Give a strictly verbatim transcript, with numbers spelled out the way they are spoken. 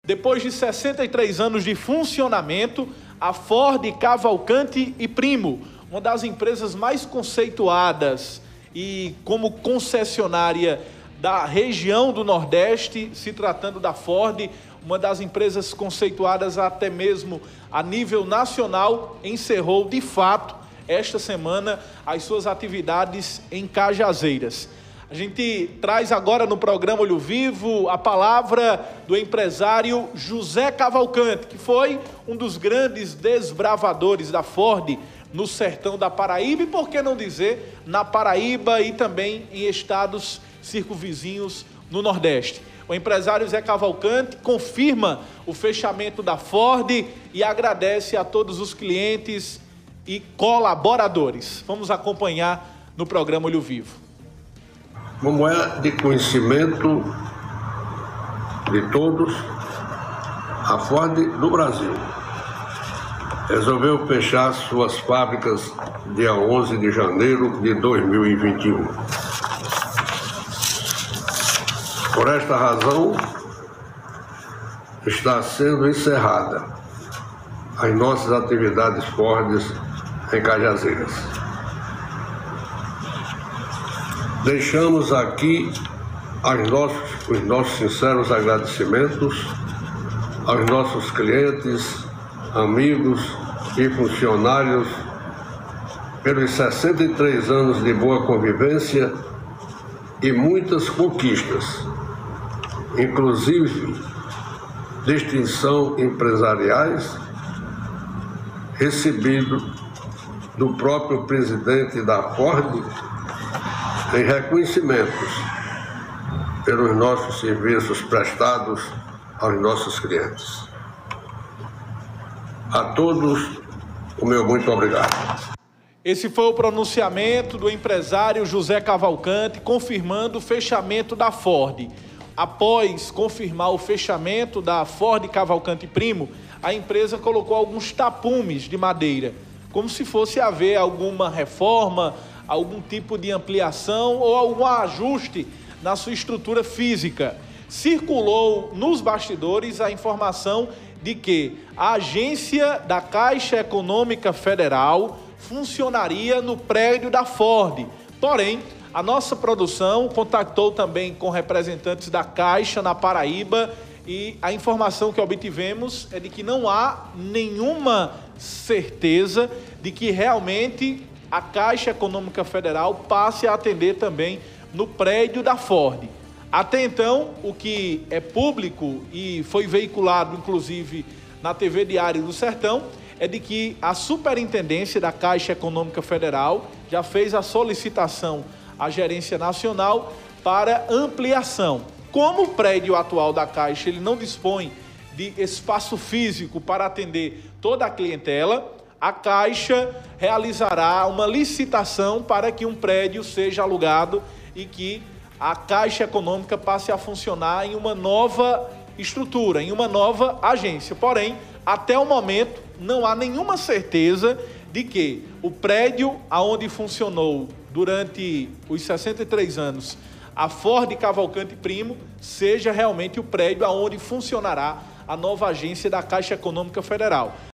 Depois de sessenta e três anos de funcionamento, a Ford Cavalcante e Primo, uma das empresas mais conceituadas e como concessionária da região do Nordeste, se tratando da Ford, uma das empresas conceituadas até mesmo a nível nacional, encerrou de fato esta semana as suas atividades em Cajazeiras. A gente traz agora no programa Olho Vivo a palavra do empresário José Cavalcante, que foi um dos grandes desbravadores da Ford no sertão da Paraíba e, por que não dizer, na Paraíba e também em estados circunvizinhos no Nordeste. O empresário Zé Cavalcante confirma o fechamento da Ford e agradece a todos os clientes e colaboradores. Vamos acompanhar no programa Olho Vivo. Como é de conhecimento de todos, a Ford do Brasil resolveu fechar suas fábricas dia onze de janeiro de dois mil e vinte e um. Por esta razão, está sendo encerrada as nossas atividades Ford em Cajazeiras. Deixamos aqui os nossos, os nossos sinceros agradecimentos aos nossos clientes, amigos e funcionários pelos sessenta e três anos de boa convivência e muitas conquistas, inclusive distinção empresariais, recebido do próprio presidente da Ford em reconhecimentos pelos nossos serviços prestados aos nossos clientes. A todos, o meu muito obrigado. Esse foi o pronunciamento do empresário José Cavalcante, confirmando o fechamento da Ford. Após confirmar o fechamento da Ford Cavalcante Primo, a empresa colocou alguns tapumes de madeira, como se fosse haver alguma reforma, algum tipo de ampliação ou algum ajuste na sua estrutura física. Circulou nos bastidores a informação de que a agência da Caixa Econômica Federal funcionaria no prédio da Ford. Porém, a nossa produção contactou também com representantes da Caixa na Paraíba e a informação que obtivemos é de que não há nenhuma certeza de que realmente a Caixa Econômica Federal passe a atender também no prédio da Ford. Até então, o que é público e foi veiculado, inclusive, na T V Diário do Sertão, é de que a Superintendência da Caixa Econômica Federal já fez a solicitação à Gerência Nacional para ampliação. Como o prédio atual da Caixa ele não dispõe de espaço físico para atender toda a clientela, a Caixa realizará uma licitação para que um prédio seja alugado e que a Caixa Econômica passe a funcionar em uma nova estrutura, em uma nova agência. Porém, até o momento, não há nenhuma certeza de que o prédio aonde funcionou durante os sessenta e três anos a Ford Cavalcante Primo seja realmente o prédio aonde funcionará a nova agência da Caixa Econômica Federal.